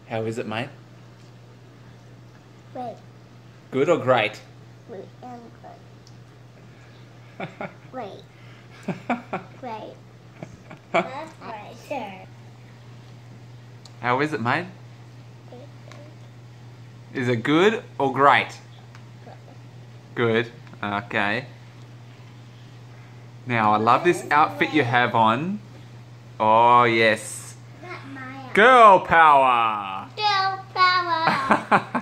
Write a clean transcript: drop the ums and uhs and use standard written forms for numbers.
How is it, mate? Great. Good or great? We am good. Great. Great. That's my turn. How is it, mate? Is it good or great? Good. Okay. Now, I love this outfit you have on. Oh, yes. Not my Girl power! Girl power.